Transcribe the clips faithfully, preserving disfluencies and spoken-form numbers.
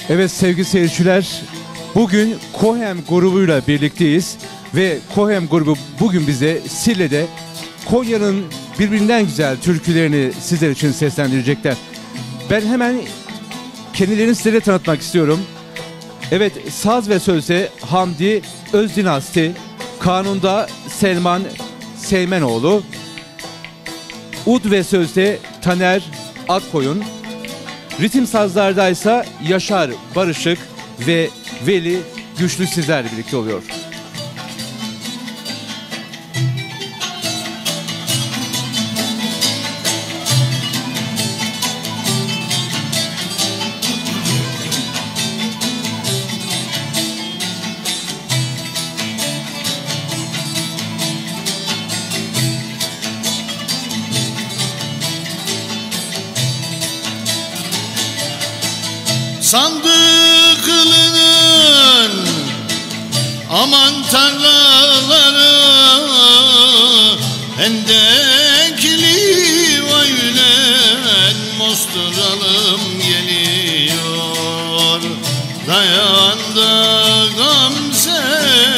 Evet sevgili seyirciler, bugün Kohem grubuyla birlikteyiz ve Kohem grubu bugün bize Sille'de Konya'nın birbirinden güzel türkülerini sizler için seslendirecekler. Ben hemen kendilerini size tanıtmak istiyorum. Evet, saz ve sözde Hamdi Özdinasti, kanunda Selman Seymenoğlu, ud ve sözde Taner Akkoyun, ritim sazlardaysa Yaşar Barışık ve Veli Güçlü sizlerle birlikte oluyor. Sandıklının aman tarlaları hendekli vaylen mosturalım geliyor. Dayandı gamze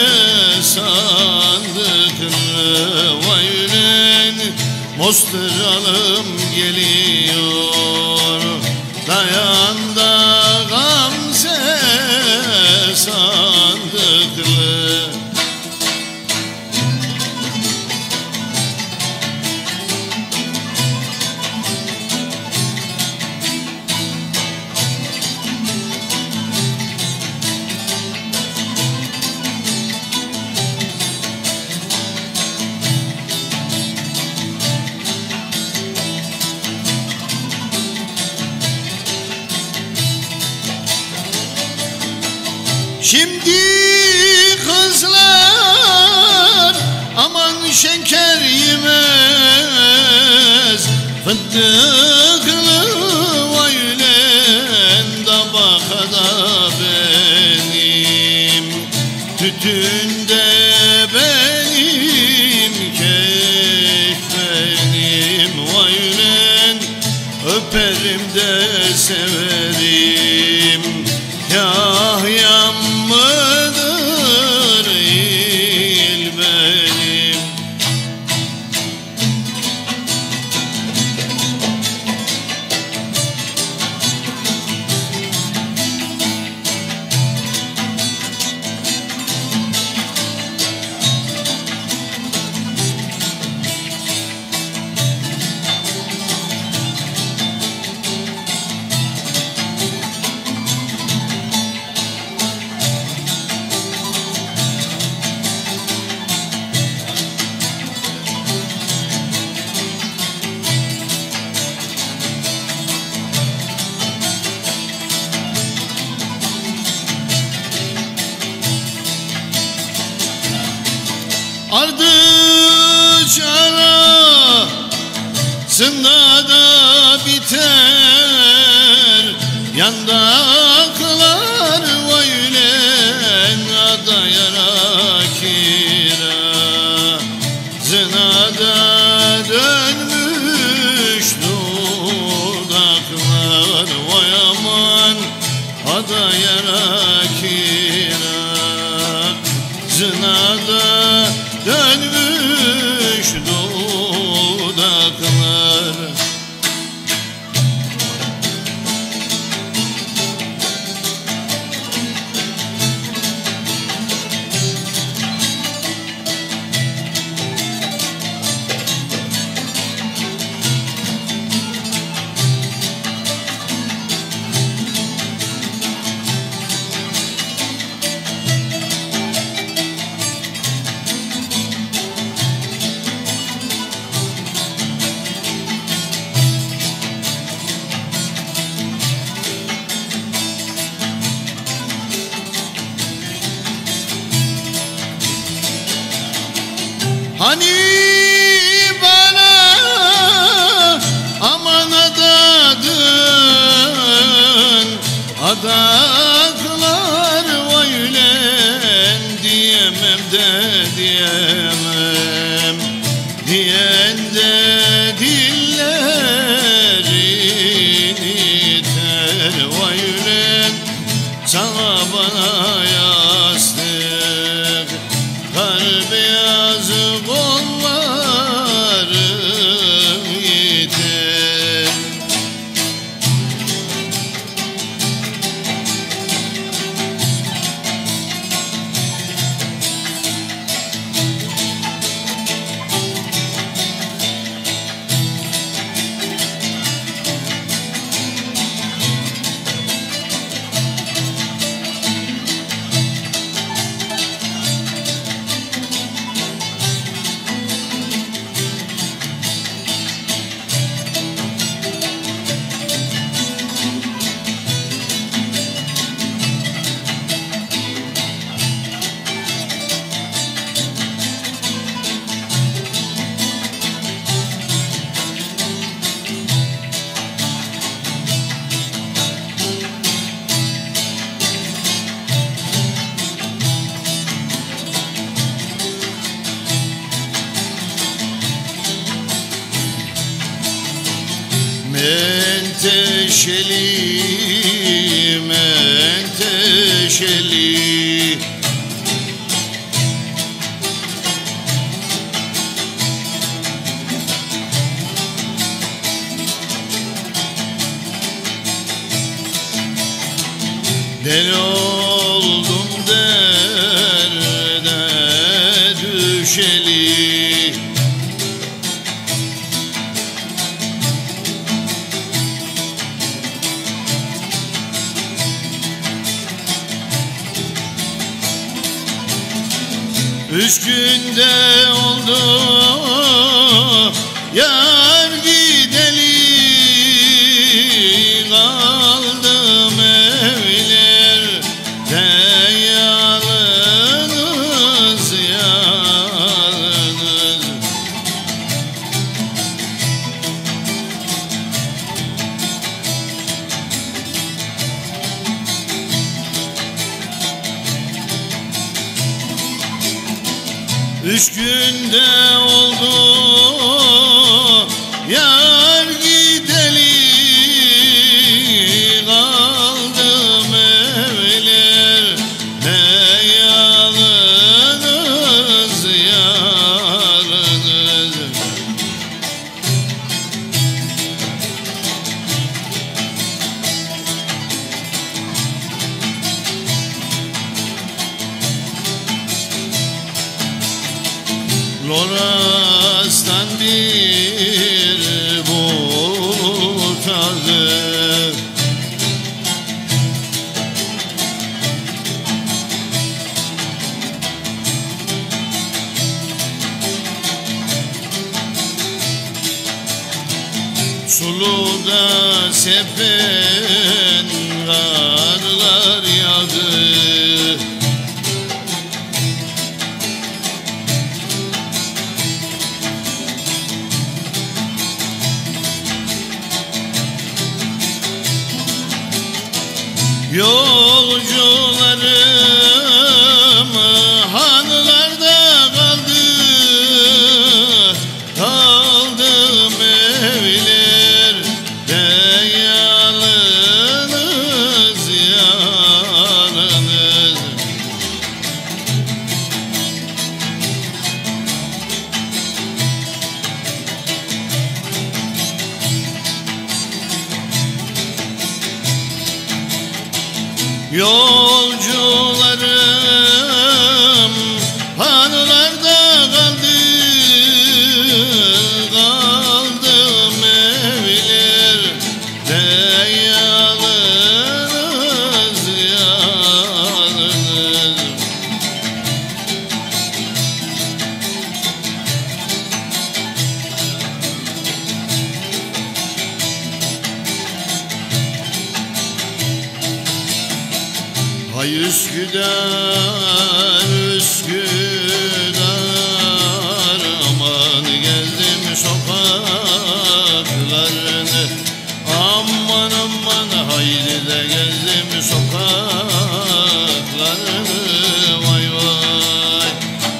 sandıklı vaylen mosturalım geliyor. Dayandı gamze sandıklı. Şimdi kızlar aman şeker yemez, fındıklı vaylen tabakada benim, tütünde benim, keyif benim vaylen, öperim de severim. Yahyam mıdır il benim? Ardıç arasında da biter, yandaklar vaylen adayara kira, zınada dönmüş dudaklar vay aman adayara kira, zınada dönmüş dudaklar. Hani bana aman adadın, adaklar vaylen diyemem de diyemem, diyen de dillerini ter vaylen menteşeli, menteşeli. Deli oldum derde düşeli. Üç günde oldu yar gideli, kaldım evlerde yalnız yalnız. Üç günde oldu yar gideli, kaldım evlerde yalnız yalnız. Loras'tan bir bulut aldı, suluda sepen karlar yağdı. Yolcularım hanlarda kaldı, kaldım evlerde yalnız yalnız. Yolcularım hanlarda kaldı, kaldım evlerde yalnız yalnız. Hay Üsküdar, Üsküdar, aman gezdim sokaklarını. Aman aman haydi de gezdim sokaklarını. Vay vay.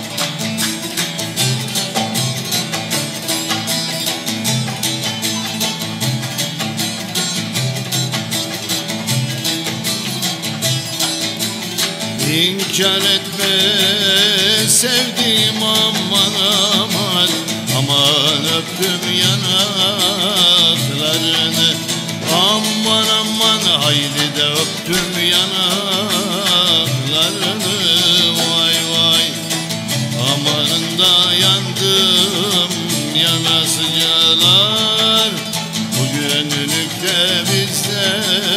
İnkar etme sevdiğim aman aman, aman öptüm yanaklarını. Aman aman haydi de öptüm yanaklarını. Vay vay. Amanında yandım yanasıcalar, bugünlükte bizde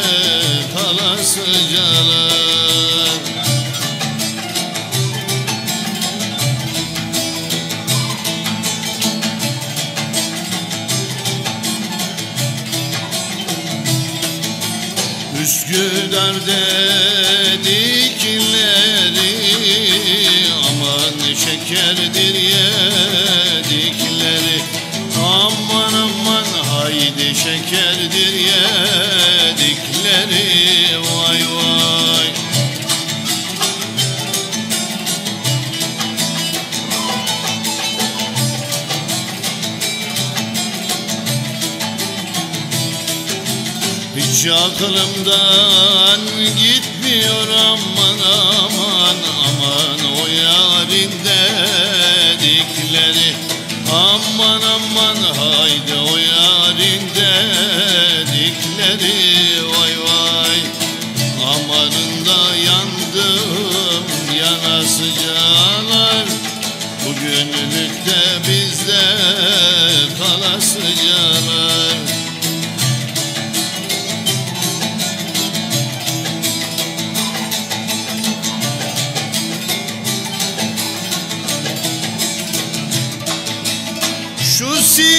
kalasıcalar. Üsküdar dedikleri aman şekerdir yedikleri. Aman aman haydi şekerdir yedikleri. Vay vay. Hiç aklımdan gitmiyor aman aman aman o yarın dedikleri. Aman aman haydi o yarın dedikleri. Vay vay amanında yandım yanasıcalar. Bugünlük de bizde kalasıcalar. Şu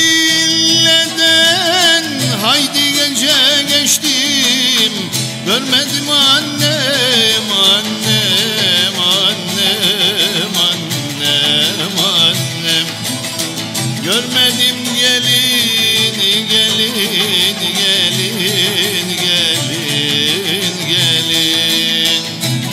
silleden haydi gece geçtim. Görmedim annem, annem, annem, annem, annem. Görmedim gelin, gelin, gelin, gelin, gelin.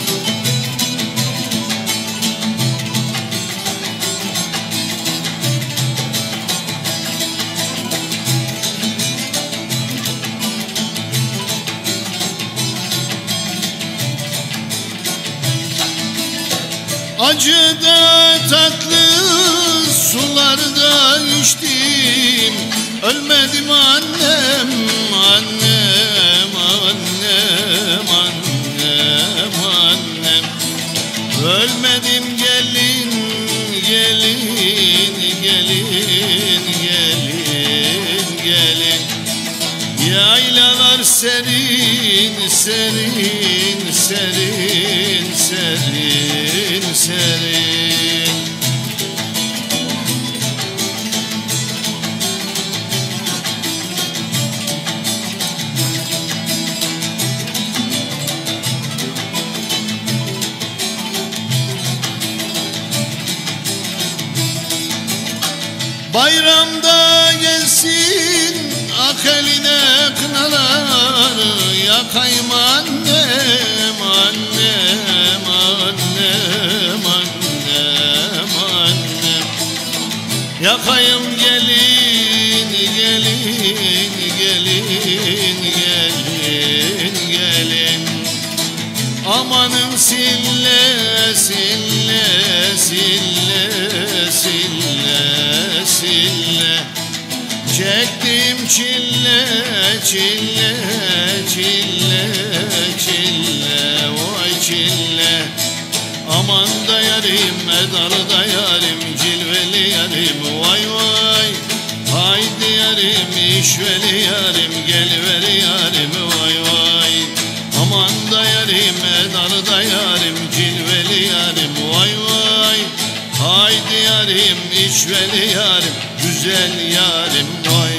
Acıda tatlı sularda içtim. Ölmedim annem, annem, annem, annem, annem. Ölmedim gelin, gelin, gelin, gelin, gelin. Yaylalar serin, serin, serin, serin, serin. Bayramda gelsin ak eline kınalar. Yakayım annem, annem, annem, annem, annem. Yakayım gelin, gelin, gelin, gelin, gelin. Amanın sille, sille, sille, sille, sille. Çektim çille, çille, çille, çille, vay çille. Aman da yarim, medalı da yarim, cilveli yarim, vay vay. Haydi yarim, işveli yarim, geliveri yarim, vay vay. Aman da yarim, medalı da yarim, cilveli yarim, vay vay. Haydi yarim, işveli yarim, güzel yarim, vay.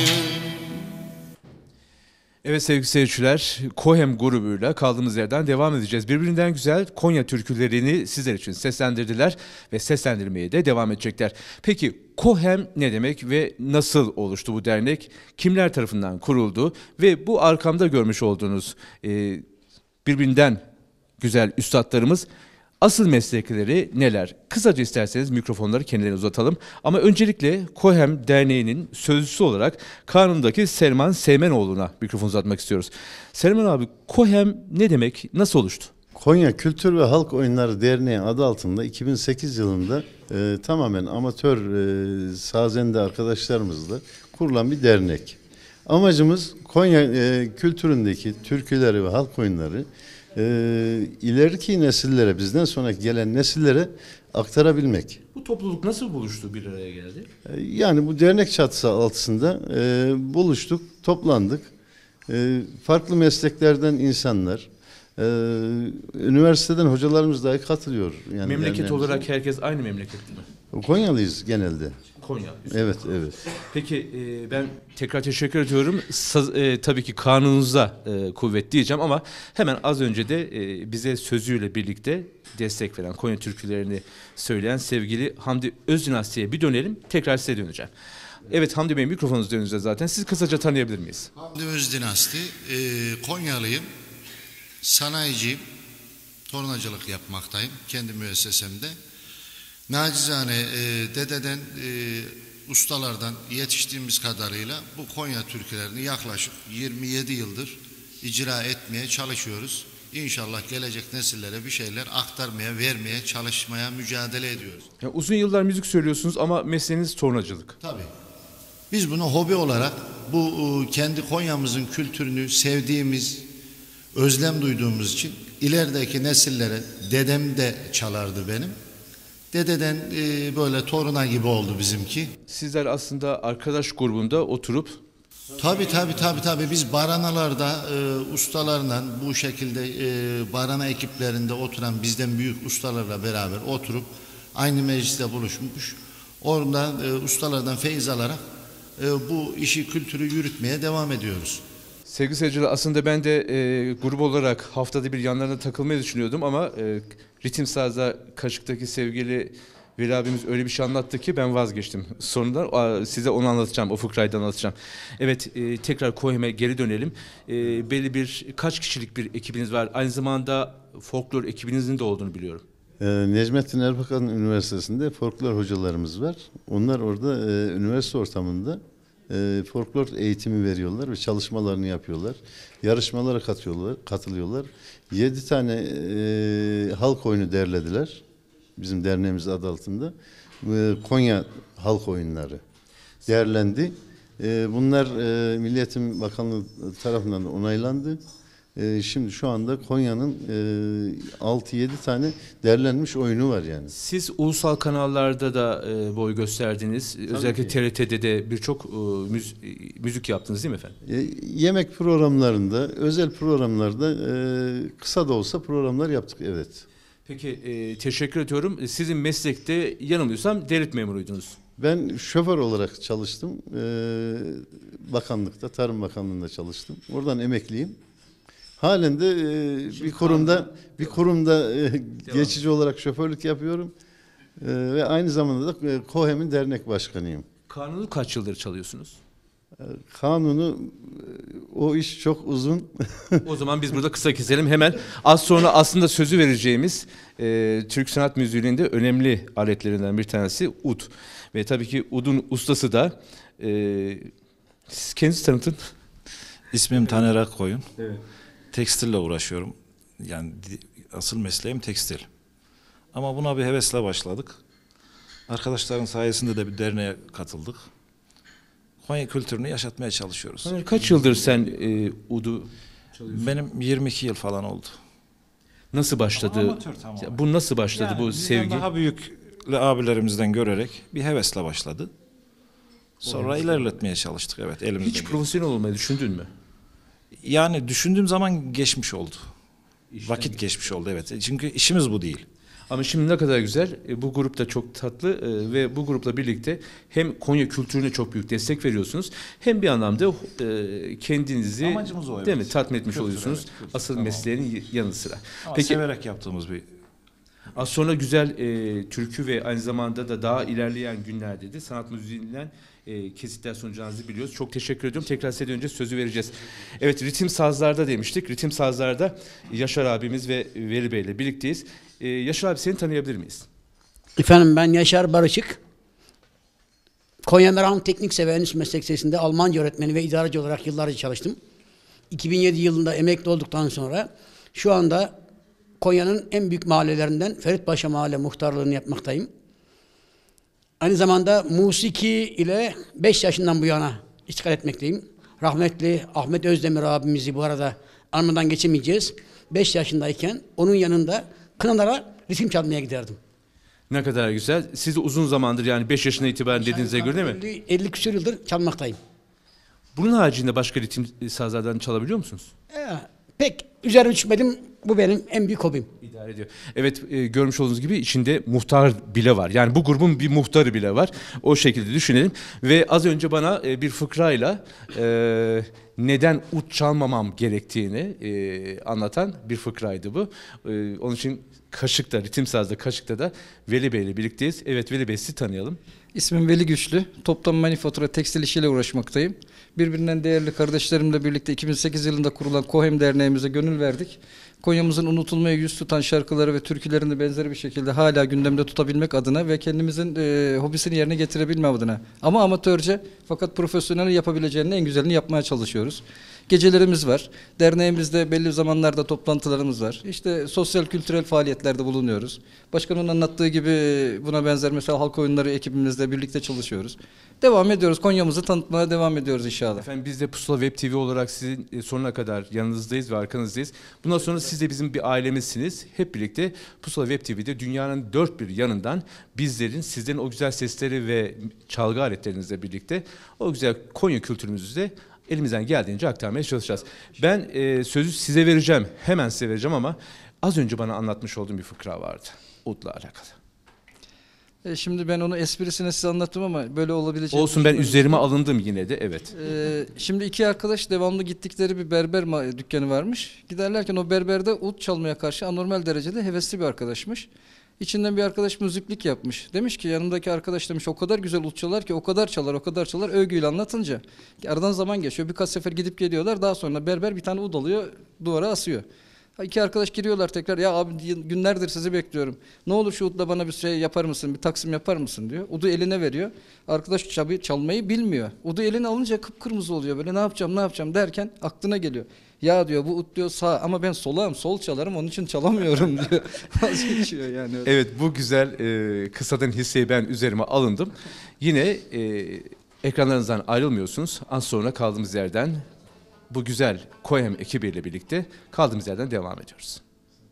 Evet sevgili seyirciler, Kohem grubuyla kaldığımız yerden devam edeceğiz. Birbirinden güzel Konya türkülerini sizler için seslendirdiler ve seslendirmeye de devam edecekler. Peki Kohem ne demek ve nasıl oluştu bu dernek? Kimler tarafından kuruldu ve bu arkamda görmüş olduğunuz e, birbirinden güzel üstadlarımız asıl meslekleri neler? Kısaca isterseniz mikrofonları kendilerine uzatalım. Ama öncelikle Kohem Derneği'nin sözcüsü olarak Kanun'daki Selman Seymenoğlu'na mikrofon uzatmak istiyoruz. Selman abi, Kohem ne demek, nasıl oluştu? Konya Kültür ve Halk Oyunları Derneği adı altında iki bin sekiz yılında e, tamamen amatör e, sazende arkadaşlarımızla kurulan bir dernek. Amacımız Konya e, kültüründeki türküleri ve halk oyunları e, ileriki nesillere, bizden sonra gelen nesillere aktarabilmek. Bu topluluk nasıl buluştu, bir araya geldi? E, yani bu dernek çatısı altında e, buluştuk, toplandık. E, farklı mesleklerden insanlar, Ee, üniversiteden hocalarımız dahi katılıyor. Yani memleket olarak herkes aynı memleketli mi? Konyalıyız genelde. Konya. Evet, evet. Peki e, ben tekrar teşekkür ediyorum. Saz, e, tabii ki kanununuza e, kuvvet diyeceğim ama hemen az önce de e, bize sözüyle birlikte destek veren, Konya türkülerini söyleyen sevgili Hamdi Özdinas'ya bir dönelim. Tekrar size döneceğim. Evet Hamdi Bey, mikrofonunuz önünüzde zaten. Siz kısaca tanıyabilir miyiz? Hamdi Özdinas'tı. E, Konyalıyım. Sanayiciyim, tornacılık yapmaktayım kendi müessesemde. Nacizane e, dededen, e, ustalardan yetiştiğimiz kadarıyla bu Konya türkülerini yaklaşık yirmi yedi yıldır icra etmeye çalışıyoruz. İnşallah gelecek nesillere bir şeyler aktarmaya, vermeye, çalışmaya mücadele ediyoruz. Ya uzun yıllar müzik söylüyorsunuz ama mesleğiniz tornacılık. Tabii. Biz bunu hobi olarak bu kendi Konya'mızın kültürünü sevdiğimiz, özlem duyduğumuz için ilerideki nesillere, dedem de çalardı benim. Dededen e, böyle toruna gibi oldu bizimki. Sizler aslında arkadaş grubunda oturup Tabii tabii tabii tabii biz baranalarda e, ustalarla bu şekilde e, barana ekiplerinde oturan bizden büyük ustalarla beraber oturup aynı mecliste buluşmuş. Orada e, ustalardan feyiz alarak e, bu işi, kültürü yürütmeye devam ediyoruz. sevgili seyirciler, aslında ben de e, grup olarak haftada bir yanlarına takılmayı düşünüyordum ama e, ritim sazda Kaşık'taki sevgili Veli abimiz öyle bir şey anlattı ki ben vazgeçtim. Sonunda size onu anlatacağım, o fıkrayı da anlatacağım. Evet, e, tekrar Kohem'e geri dönelim. E, belli bir, kaç kişilik bir ekibiniz var? Aynı zamanda folklor ekibinizin de olduğunu biliyorum. Ee, Necmettin Erbakan Üniversitesi'nde folklor hocalarımız var. Onlar orada e, üniversite ortamında e, folklor eğitimi veriyorlar ve çalışmalarını yapıyorlar. Yarışmalara katıyorlar, katılıyorlar. Yedi tane e, halk oyunu derlediler. Bizim derneğimiz adı altında. E, Konya halk oyunları derlendi. E, bunlar e, Milli Eğitim Bakanlığı tarafından da onaylandı. Ee, şimdi şu anda Konya'nın e, altı yedi tane derlenmiş oyunu var yani. Siz ulusal kanallarda da e, boy gösterdiniz. Tabii Özellikle ki. T R T'de de birçok e, müz, e, müzik yaptınız değil mi efendim? E, yemek programlarında, özel programlarda e, kısa da olsa programlar yaptık, evet. Peki, e, teşekkür ediyorum. Sizin meslekte yanılmıyorsam devlet memuruydunuz. Ben şoför olarak çalıştım. E, bakanlıkta, Tarım Bakanlığı'nda çalıştım. Oradan emekliyim. Halen de e, bir kurumda bir kurumda e, geçici olarak şoförlük yapıyorum. E, ve aynı zamanda da e, Kohem'in dernek başkanıyım. Kanunu kaç yıldır çalıyorsunuz? E, kanunu e, o iş çok uzun. O zaman biz burada kısa keselim. Hemen az sonra aslında sözü vereceğimiz e, Türk sanat müziğinin de önemli aletlerinden bir tanesi ud. Ve tabii ki udun ustası da e, siz kendinizi tanıtın. İsmim Taner Akkoyun. Evet. Tekstille uğraşıyorum. Yani asıl mesleğim tekstil. Ama buna bir hevesle başladık. Arkadaşların sayesinde de bir derneğe katıldık. Konya kültürünü yaşatmaya çalışıyoruz. Taner, kaç yıldır sen e, udu çalıyorsun? Benim yirmi iki yıl falan oldu. Nasıl başladı? Amatör tamamen. Ya bu nasıl başladı Yani bu bizden sevgi? daha büyük abilerimizden görerek bir hevesle başladı. Sonra ilerletmeye çalıştık, evet, elimizden. Hiç geldi. profesyonel olmayı düşündün mü? Yani düşündüğüm zaman geçmiş oldu. İşten Vakit geçmiş oldu, evet. Çünkü işimiz bu değil. Ama şimdi ne kadar güzel. E, bu grup da çok tatlı e, ve bu grupla birlikte hem Konya kültürüne çok büyük destek veriyorsunuz, hem bir anlamda e, kendinizi Amacımız o, evet. değil mi tatmin etmiş Kültür, oluyorsunuz. evet, kültür, Asıl tamam. mesleğin y- yanı sıra. Ama Peki severek yaptığımız bir... az sonra güzel e, türkü ve aynı zamanda da daha ilerleyen günlerde de sanat müziğinden e, kesitler sunacağınızı biliyoruz. Çok teşekkür ediyorum. Tekrar size önce sözü vereceğiz. Evet, ritim sazlarda demiştik. Ritim sazlarda Yaşar abimiz ve Veli Bey ile birlikteyiz. E, Yaşar abi, seni tanıyabilir miyiz? Efendim, ben Yaşar Barışık. Konya Meram Teknik Severeniz Meslek Lisesi'nde Almanca öğretmeni ve idareci olarak yıllarca çalıştım. iki bin yedi yılında emekli olduktan sonra şu anda Konya'nın en büyük mahallelerinden Feritpaşa Mahalle muhtarlığını yapmaktayım. Aynı zamanda musiki ile beş yaşından bu yana iştigal etmekteyim. Rahmetli Ahmet Özdemir abimizi bu arada anmadan geçemeyeceğiz. beş yaşındayken onun yanında kınalara ritim çalmaya giderdim. Ne kadar güzel. Siz de uzun zamandır, yani beş yaşına itibaren dediğinize göre değil mi? elli, elli küsur yıldır çalmaktayım. Bunun haricinde başka ritim sazlardan çalabiliyor musunuz? Ee, pek üzerine düşmedim. Bu benim en büyük hobim. İdare ediyor. Evet, e, görmüş olduğunuz gibi içinde muhtar bile var. Yani bu grubun bir muhtarı bile var. O şekilde düşünelim. Ve az önce bana e, bir fıkrayla e, neden ut çalmamam gerektiğini e, anlatan bir fıkraydı bu. E, onun için Kaşık'ta, ritim sazda Kaşık'ta da Veli Bey ile birlikteyiz. Evet Veli Bey, sizi tanıyalım. İsmim Veli Güçlü. Toptan manifatura tekstil işiyle uğraşmaktayım. Birbirinden değerli kardeşlerimle birlikte iki bin sekiz yılında kurulan KOHEM Derneğimize gönül verdik. Konya'mızın unutulmaya yüz tutan şarkıları ve türkülerini benzeri bir şekilde hala gündemde tutabilmek adına ve kendimizin e, hobisini yerine getirebilme adına. Ama amatörce fakat profesyonel yapabileceğinin en güzelini yapmaya çalışıyoruz. Gecelerimiz var. Derneğimizde belli zamanlarda toplantılarımız var. İşte sosyal kültürel faaliyetlerde bulunuyoruz. Başkanın anlattığı gibi buna benzer mesela halk oyunları ekibimizle birlikte çalışıyoruz. Devam ediyoruz. Konya'mızı tanıtmaya devam ediyoruz inşallah. Efendim biz de Pusula Web T V olarak sizin e, sonuna kadar yanınızdayız ve arkanızdayız. Bundan sonra siz de bizim bir ailemizsiniz. Hep birlikte Pusula Web T V'de dünyanın dört bir yanından bizlerin, sizlerin o güzel sesleri ve çalgı aletlerinizle birlikte o güzel Konya kültürümüzü de elimizden geldiğince aktarmaya çalışacağız. Ben e, sözü size vereceğim. Hemen size vereceğim ama az önce bana anlatmış olduğum bir fıkra vardı. Ud'la alakalı. E şimdi ben onu esprisine size anlattım ama böyle olabileceğini Olsun, ben düşünmüyorum. üzerime alındım yine de, evet. Ee, şimdi iki arkadaş devamlı gittikleri bir berber ma- dükkanı varmış. Giderlerken o berberde ud çalmaya karşı anormal derecede hevesli bir arkadaşmış. İçinden bir arkadaş müziklik yapmış. Demiş ki yanımdaki arkadaş demiş o kadar güzel ud çalar ki o kadar çalar o kadar çalar övgüyle anlatınca. Aradan zaman geçiyor, birkaç sefer gidip geliyorlar, daha sonra berber bir tane ud alıyor, duvara asıyor. İki arkadaş giriyorlar tekrar, ya abi günlerdir sizi bekliyorum. Ne olur şu udla bana bir şey yapar mısın, bir taksim yapar mısın diyor. Udu eline veriyor. Arkadaş çal- çalmayı bilmiyor. Udu eline alınca kıpkırmızı oluyor, böyle ne yapacağım ne yapacağım derken aklına geliyor. Ya diyor bu ud diyor sağ ama ben solağım, sol çalarım onun için çalamıyorum diyor. Vazgeçiyor yani. Öyle. Evet, bu güzel e, kısadan hisseyi ben üzerime alındım. Yine e, ekranlarınızdan ayrılmıyorsunuz. Az sonra kaldığımız yerden bu güzel KOHEM ekibiyle birlikte kaldığımız yerden devam ediyoruz.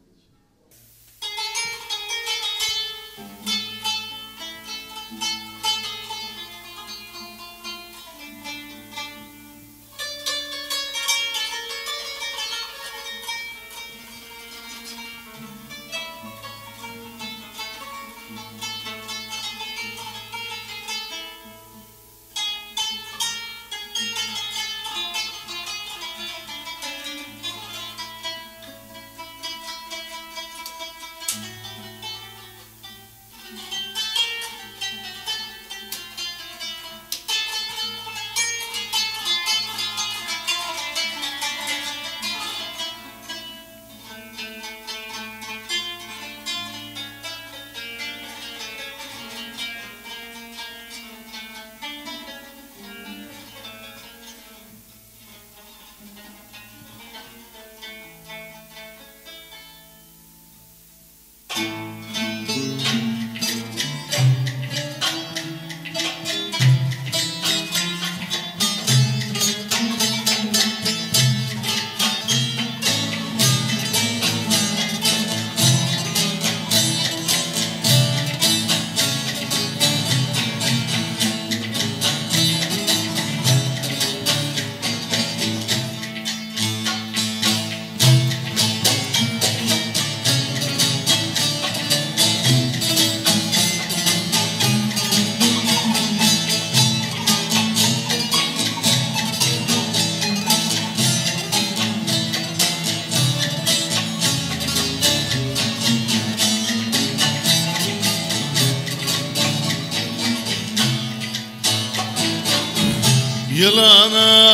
Yılan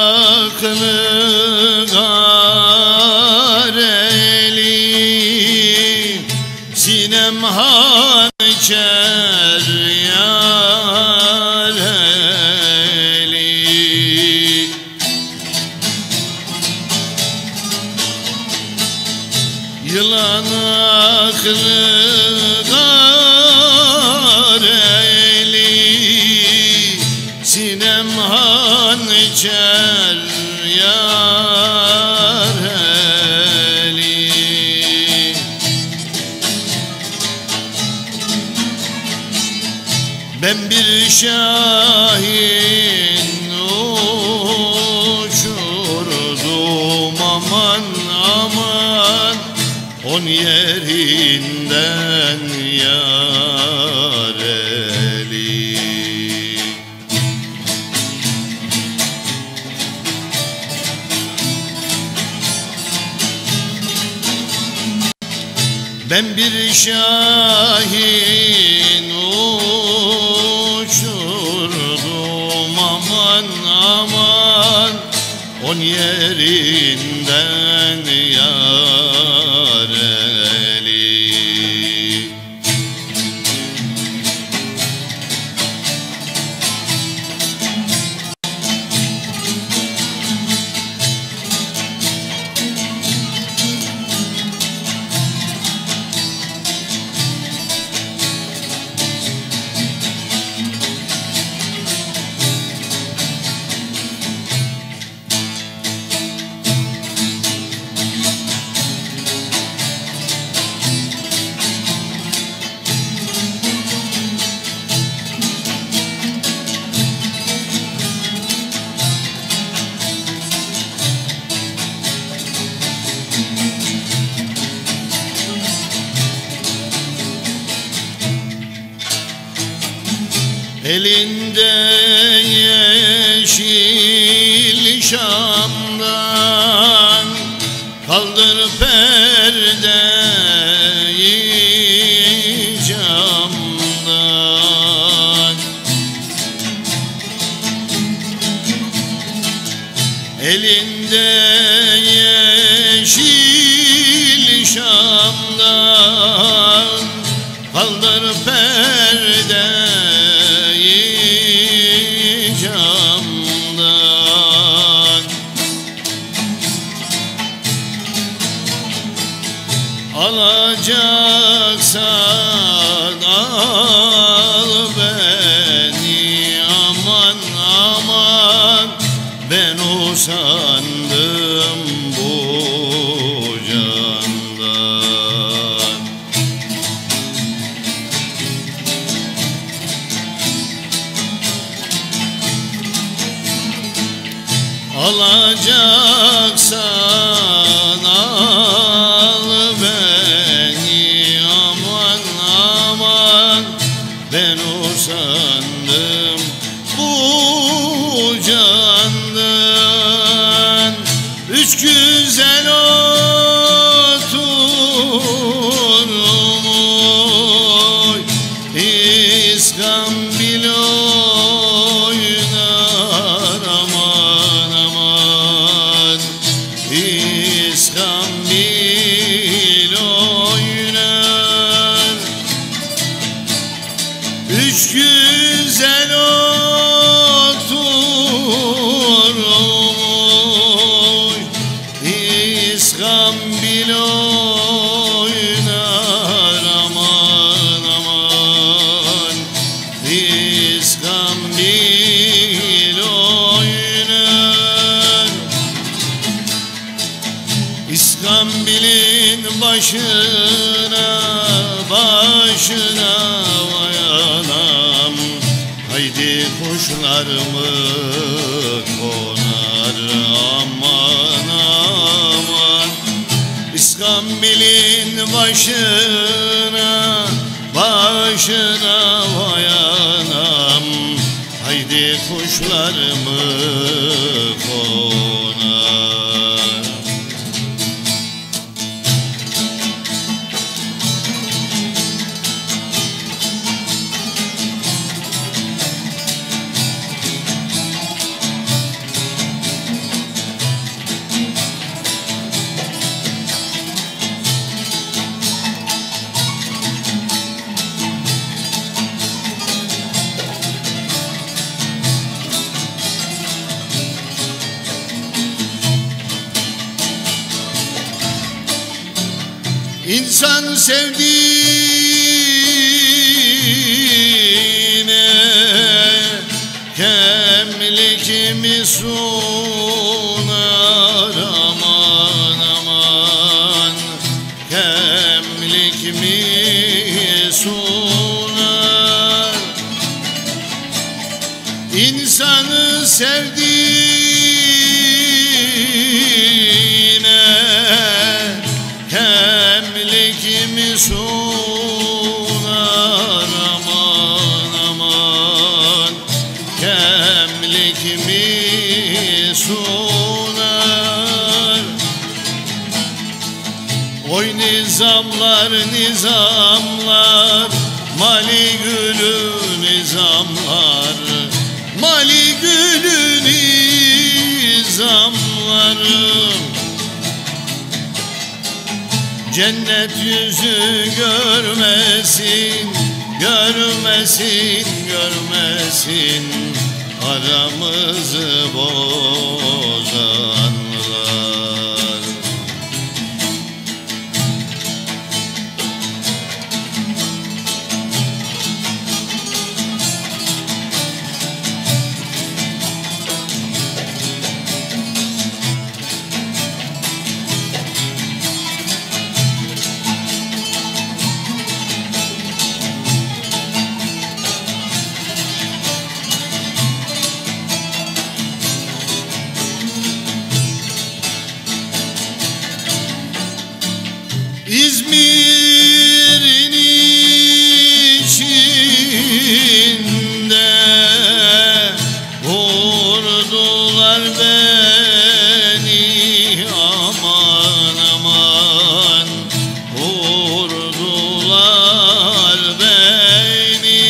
aklı gareli, sinem hançer yareli. Yılan aklı gareli, sinem hançer yareli. Ben bir şahin uçurdum aman aman, on yerinden yareli. Ben bir şahin uçurdum aman on yerinden yareli. Elinde yeşil şamdan kaldır perdeyi camdan. Elinde yeşil şamdan kaldır perdeyi camdan. Alacaksan al beni, aman aman ben usandım bu candan. Alacaksan al beni, aman aman ben usandım bu candan. Üç güzel oturmuş İskambil oynar, aman aman İskambil oynar. Üç güzel oturmuş İskambil oynar, aman aman İskambil oynar. İskambil'in başına başına vay anam, haydi kuşlar mı konar, aman aman. İskambil'in başına başına vay anam, haydi kuşlar mı konar. İnsan sevdiğine kemlik mi sunar, aman aman kemlik mi sunar. İnsanı sevdiğine kemlik mi sunar, aman aman kemlik mi sunar. Oy nizamlar nizamlar, mali gülü nizamlar, mali gülü nizamlar. arzularım cennet yüzü görmesin, görmesin, görmesin aramızı bozanlar. İzmir'in içinde vurdular beni, aman aman vurdular beni.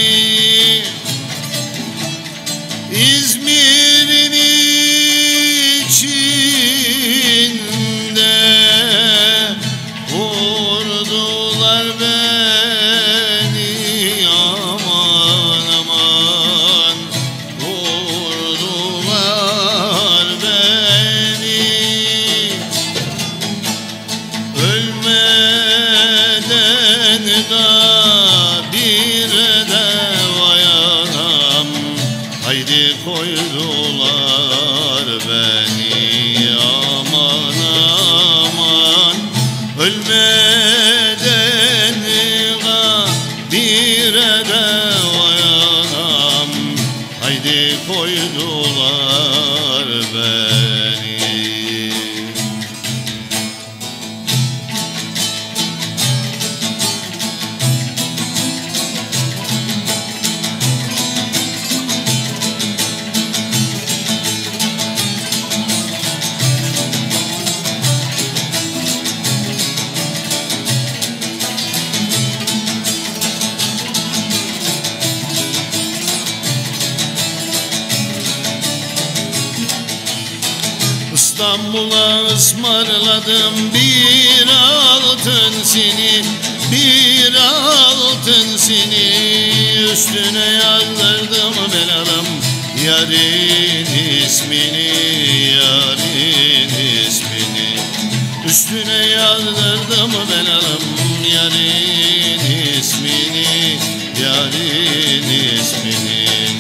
İzmir'in içinde vurdular beni, aman aman vurdular beni. Ölmeden kabire vayanam, haydi koydular beni, aman aman. Ölmeden kabire vayanam, haydi koydular beni. İstanbul'a ısmarladım bir altın sini, bir altın sini. Üstüne yazdırdım belalım yarın ismini, yarın ismini. Üstüne yazdırdım belalım yarın ismini, yarın ismini.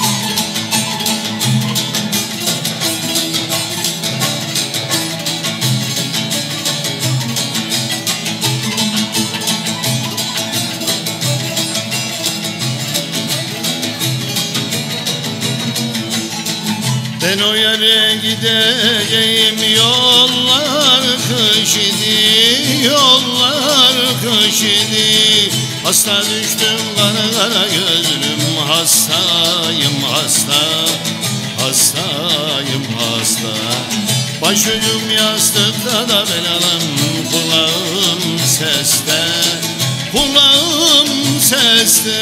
Ben o yere gideceğim, yollar kış idi, yollar kış idi. Hasta düştüm kara kara gözlüm, hastayım hasta, hastayım hasta. Başucum yastıkta da belalım, kulağım seste, kulağım seste.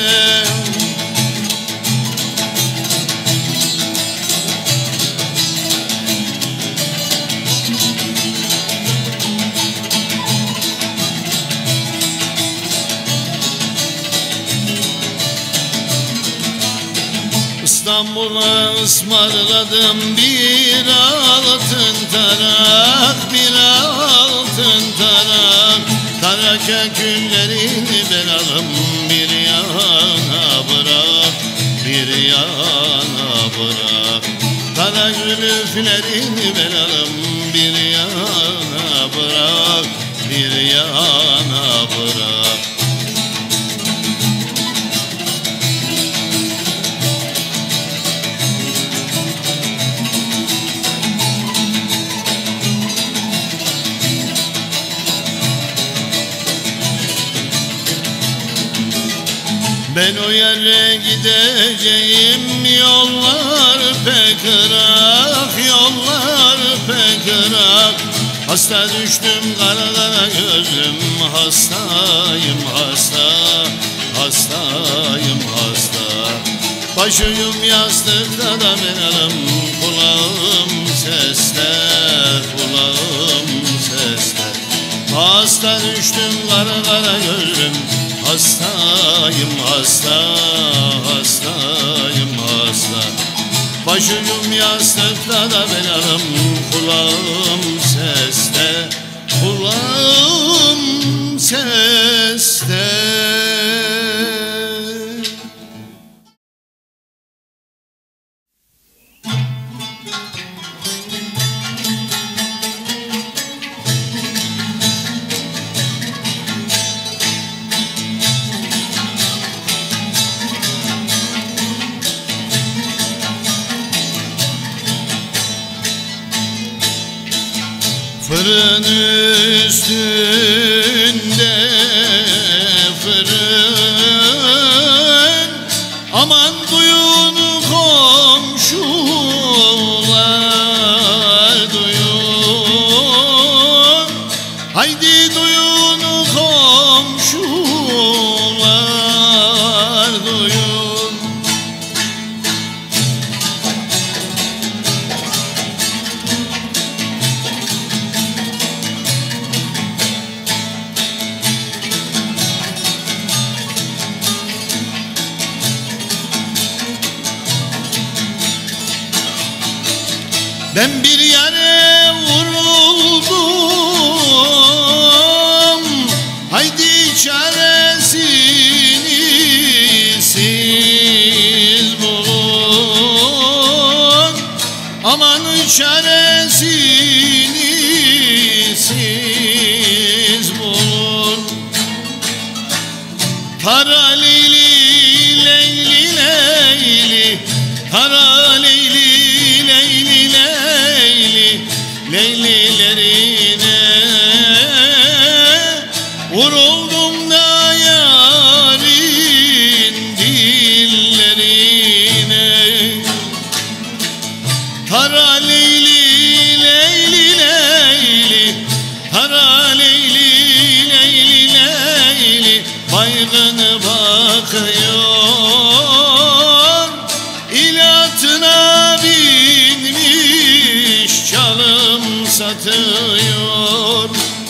İstanbul'a ısmarladım bir altın tarak, bir altın tarak. Taraka küllerini ben alım bir yana bırak, bir yana bırak. Kara gülüflerini ben alım bir yana bırak, bir yana bırak. Ben o yere gideceğim, yollar pek ırak, yollar pek ırak. Hasta düştüm kara kara gözlüm, hastayım hasta, hastayım hasta. Başucum yastıkta da belalım, kulağım seste, kulağım düştüm kara kara gözlüm. Hastayım hasta, hastayım hasta. Başucum yastıkta da belalım, kulağım seste, kulağım seste. Fırın üstünde fırın, aman duyun komşular duyun, haydi duyun komşular duyun. Ben bir yere vuruldum, haydi çaresini siz bulun, aman çaresini siz bulun. Kara leyli leyli leyli, kara leyli leyli leyli, leylilerine vuruldum da yarın dillerine. Kara leyli leyli leyli, kara leyli leyli leyli, baygın bakıyor, ilatına binmiş çalım satıyor.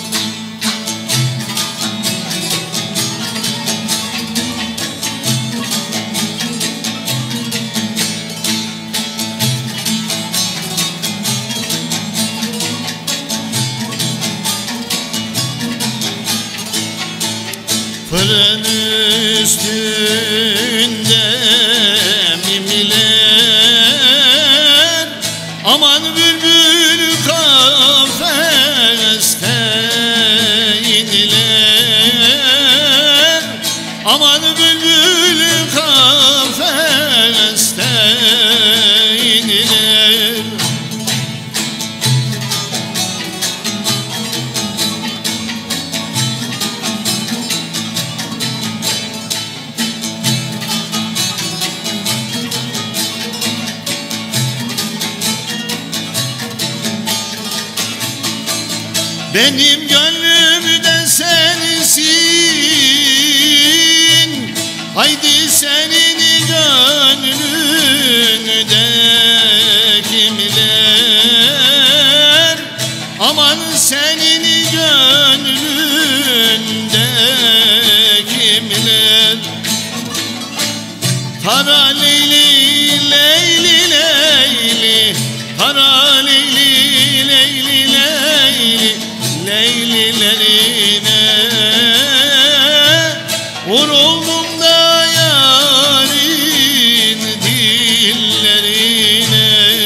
Fırın üstünde mimiler, aman bülbül kafeste iniler, aman bülbül kafeste iniler. Benim gönlümde sensin, haydi senin gönlünde kimler, aman senin gönlünde kimler. Kara leyli leyli leyli, kara leyli leyli leyli, leylilerine vuruldum da yarın dillerine.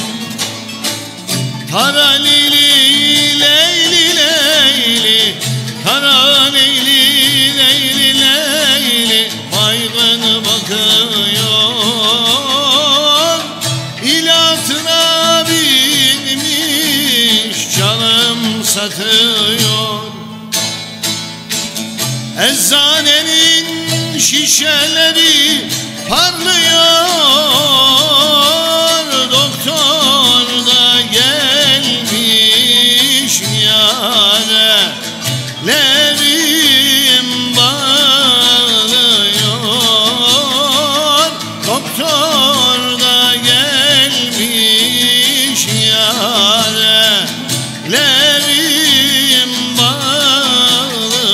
Kara leyli leyli leyli, kara leyli leyli leyli, baygın bakıyor, ilatına binmiş çalım satıyor. Eczanenin şişeleri parlıyor, doktor da gelmiş yâre, lerim bağlıyor, doktor da gelmiş yâre, lerim bağlıyor.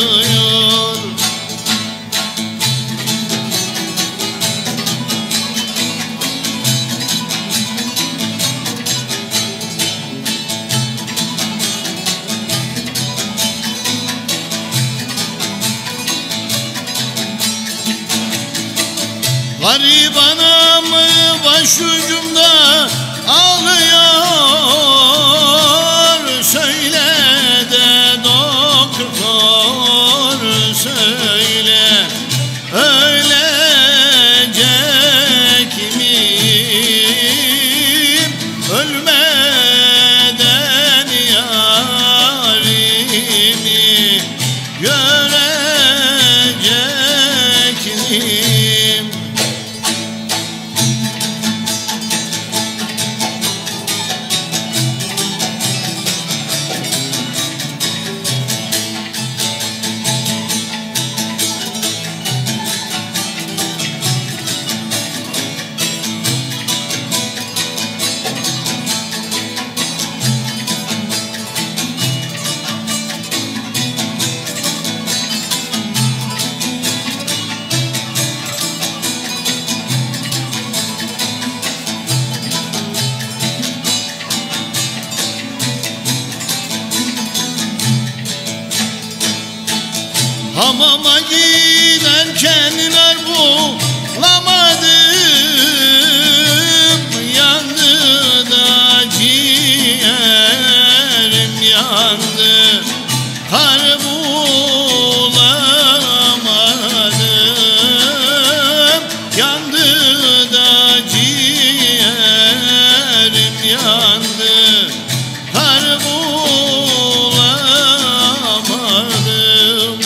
Garibanım başucumda ağlıyor. Söyle de doktor söyle, ölecek miyim ölmeden yarimi görecek miyim? Hamama giderken nar bulamadım, yandı da ciğerim yandı. Kar bulamadım, yandı da ciğerim yandı. Kar bulamadım.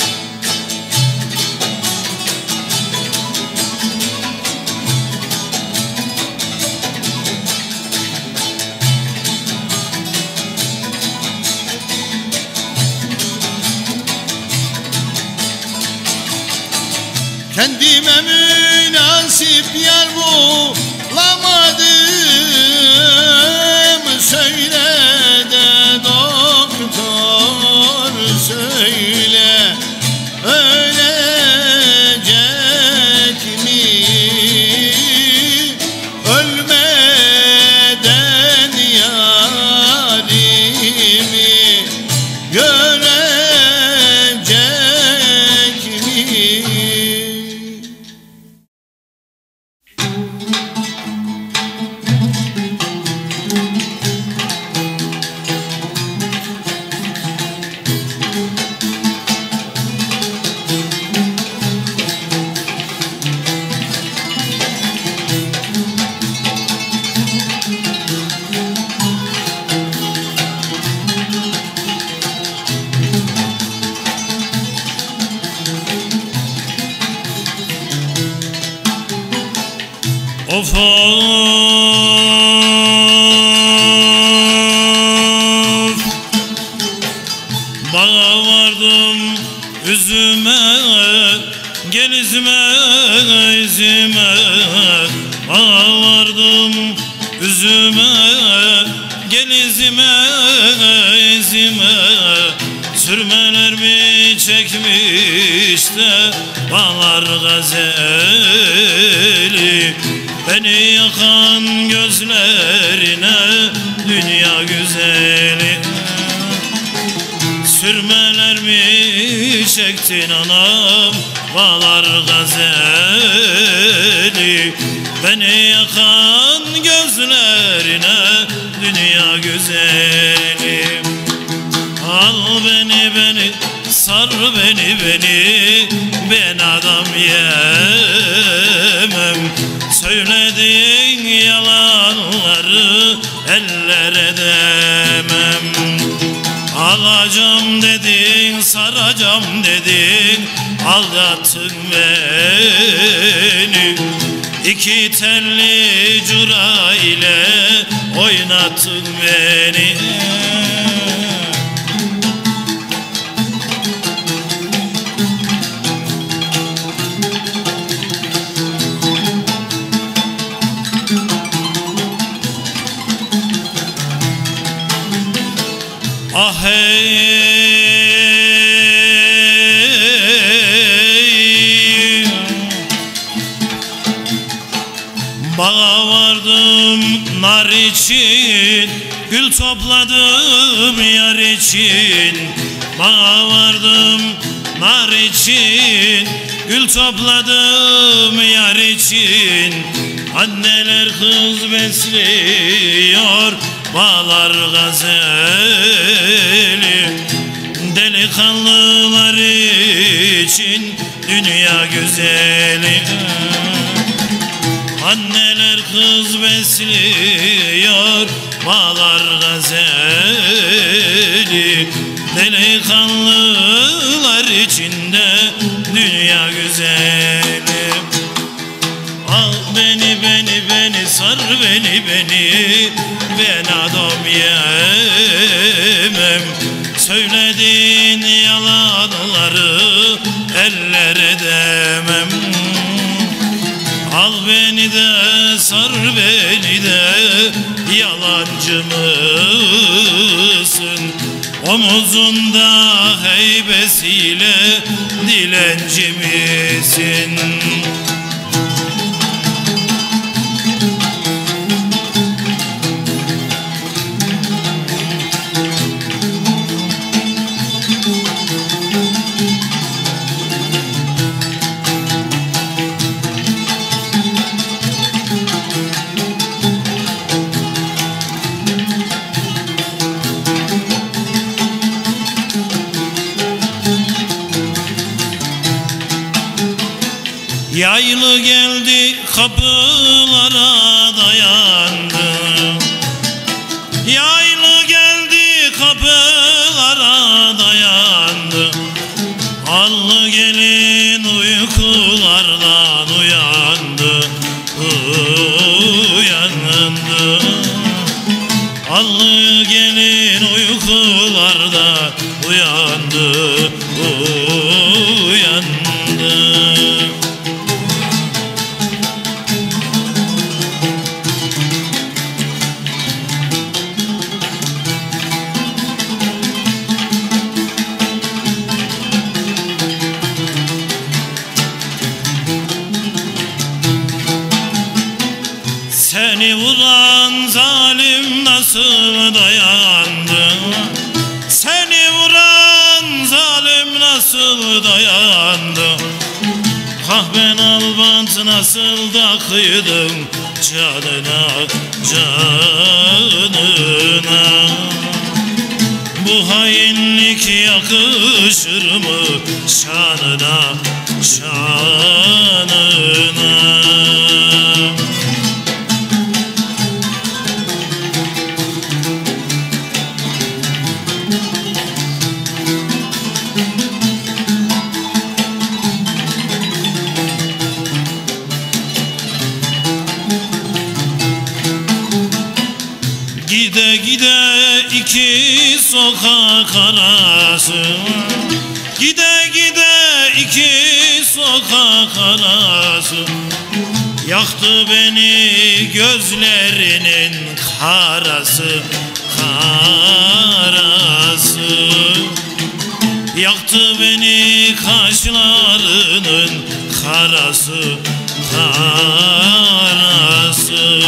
Kendime münasip yer bulamadım. Söyle de doktor söyle, ölecek miyim ölmeden yarimi görecek miyim? Of of, bağa vardım üzüme, gel izime izime. Bağa vardım üzüme, gel izime izime. Sürmeler mi çekmiş de bağlar gazeli, beni yakan gözlerine dünya güzeli. Sürmeler mi çektin anam bağlar gazeli, beni yakan gözlerine dünya güzeli. Al beni beni, sar beni beni, ben adam yemem. Söylediğin yalanları ellere demem. Alacağım dedin, saracağım dedin, aldattın beni. İki telli cura ile oynattın beni. Ah hey, bağa vardım nar için, gül topladım yar için. Bağa vardım nar için, Gül topladım yar için, anneler kız besliyor, bağlar gazeli. Delikanlılar için dünya güzeli. Anneler kız besliyor, bağlar gazeli. Delikanlılar içinde dünya güzeli. Al beni beni beni sar beni beni, ben adam yemem. Söylediğin yalanları eller edemem. Al beni de sar beni de, yalancı mısın? Omuzunda heybesiyle dilenci misin? Yaylı geldi kapılara dayandı. Yaylı geldi kapılara dayandı. Allı gelin uykulardan uyandı, uyandı. Allı gelin uykularda uyandı, uyandı. Seni vuran zalim nasıl dayandı? Seni vuran zalim nasıl dayandı? Kahven albant nasıl da kıydım canına, canına. Bu hainlik yakışır mı şanına, şanına? Gide gide iki sokak arası, gide gide iki sokak arası. Yaktı beni gözlerinin karası, karası. Yaktı beni kaşlarının karası, karası.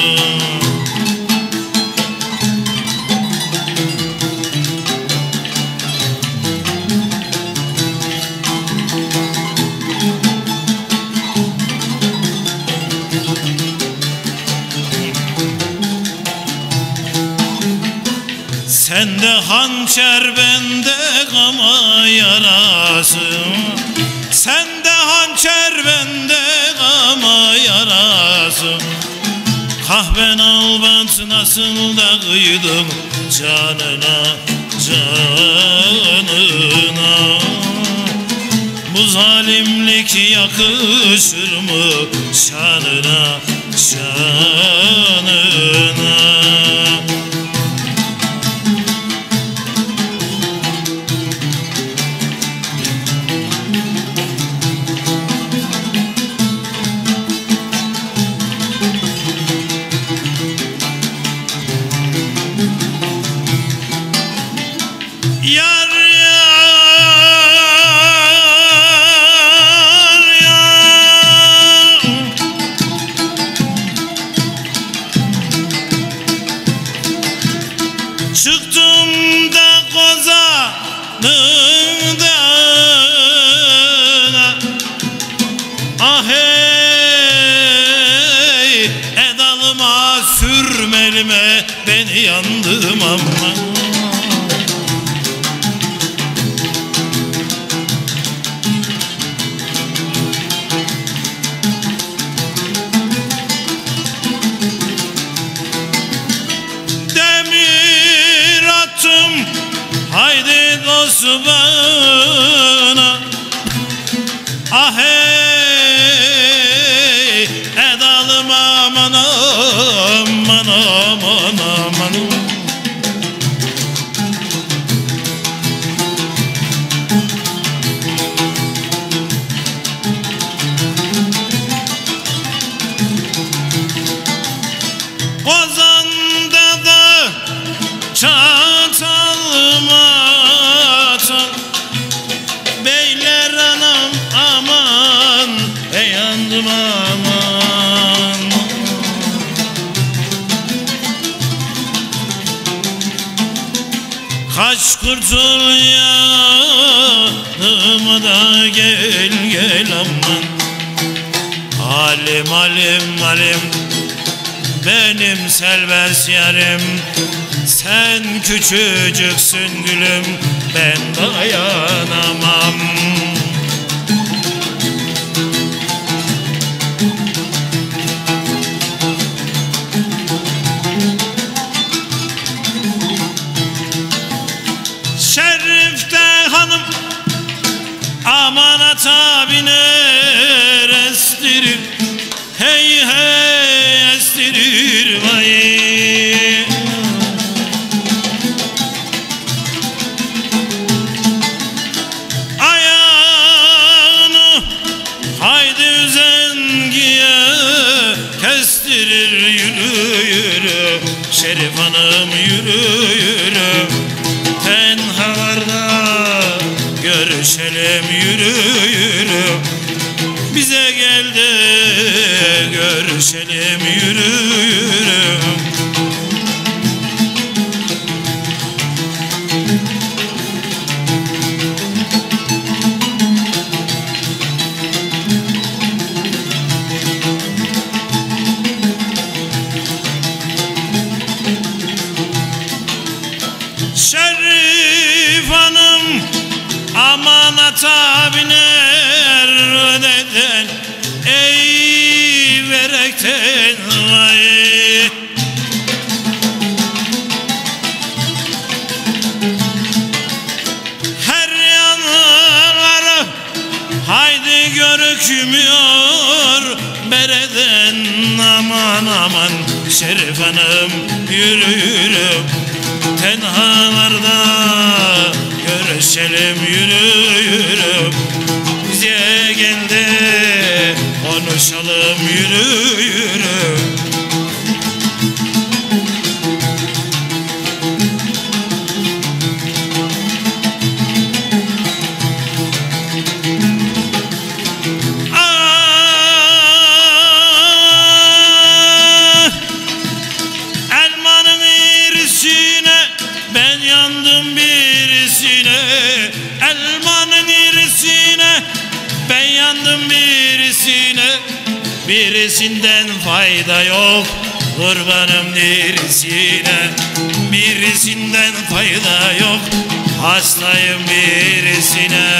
Sende hançer bende gama yarası. Sende hançer bende gama yarası. Kahven albant nasıl da kıydım canına, canına. Bu zalimlik yakışır mı şanına, şanına? Yar yar yar, çıktım da kozanın dağına, yandım aman. Demir attım haydi dostu bana, ah hey edalım aman aman aman aman. Kozanda da çatal matal, beyler anam aman, e yandım aman. Kaç kurtul yanıma da gel gel aman. Halim halim halim benim selbest yarim, sen küçücüksün gülüm, ben dayanamam. Şerif'te hanım aman ata biner estirir, hey hey estirir vay. Ayağını haydi üzengiye kestirir, yürü yürü Şerif hanım yürü yürü. Tenhalarda görüşelim yürü yürü, bize gel de görüşelim yürü yürü. Şerif hanım aman ata biner ödeden, ey verekten vay. Her yanları haydi görükmüyor bereden, aman aman Şerif hanım yürü yürü. Tenhalarda görüşelim yürü yürü, bize gel de konuşalım yürü yürü. Ah, elmanın irisine ben yandım birisine, elmanın irisine ben yandım birisine. Birisinden fayda yok kurbanım birisine, birisinden fayda yok hastayım birisine.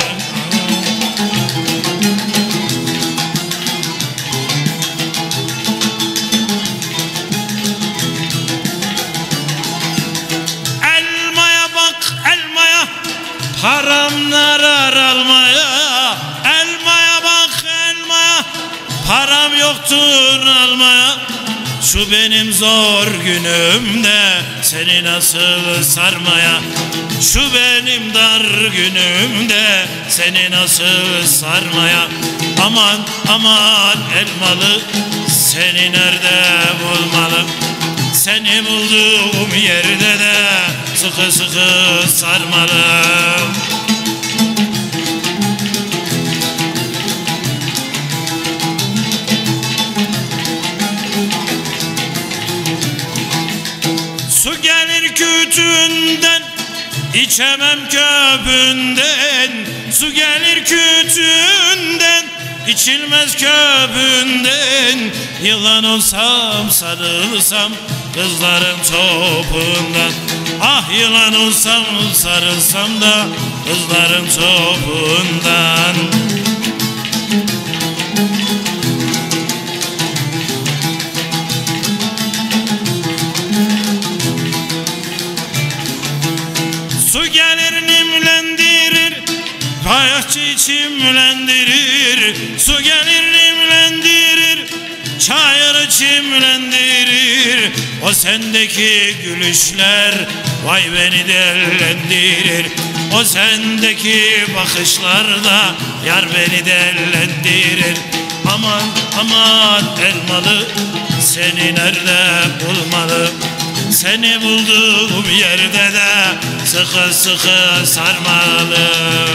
Param narar almaya, elmaya bak elmaya, param yoktur almaya. Şu benim zor günümde seni nasıl sarmaya, şu benim dar günümde seni nasıl sarmaya. Aman aman elmalı, seni nerede bulmalı, seni bulduğum yerde de sıkı sıkı sarmalı. Su gelir kütüğünden, içemem köpüğünden. Su gelir kütüğünden, içilmez köpüğünden. Yılan olsam sarılsam kızların topundan. Ah yılan olsam sarılsam da kızların topundan. Su gelir nimlendirir, kayakçı çimlendirir. Su gelir nimlendirir, çayırı çimlendirir. O sendeki gülüşler vay beni dellendirir. O sendeki bakışlar da yar beni dellendirir. Aman aman elmalı, seni nerede bulmalı? Seni bulduğum yerde de sıkı sıkı sarmalı.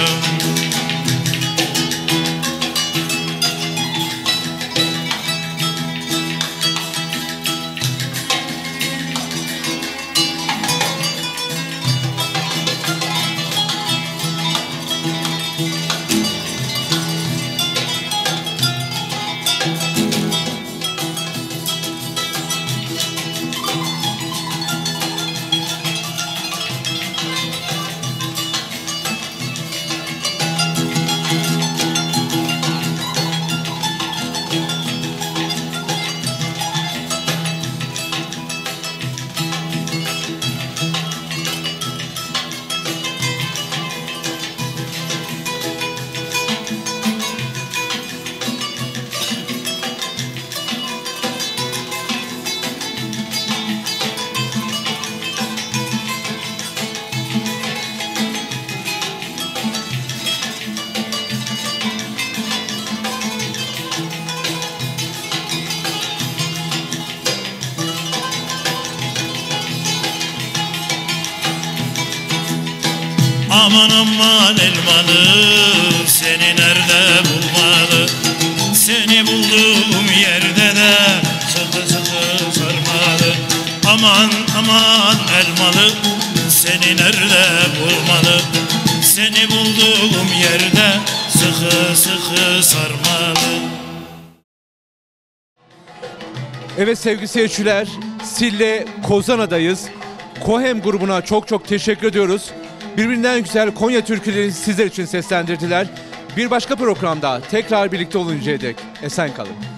Aman aman elmalı, seni nerede bulmalı? Seni bulduğum yerde de sıkı sıkı sarmalı. Aman aman elmalı, seni nerede bulmalı? Seni bulduğum yerde sıkı sıkı sarmalı. Evet sevgili seyirciler, Sille Kozana'dayız. Kohem grubuna çok çok teşekkür ediyoruz. Birbirinden güzel Konya türkülerini sizler için seslendirdiler. Bir başka programda tekrar birlikte oluncaya dek esen kalın.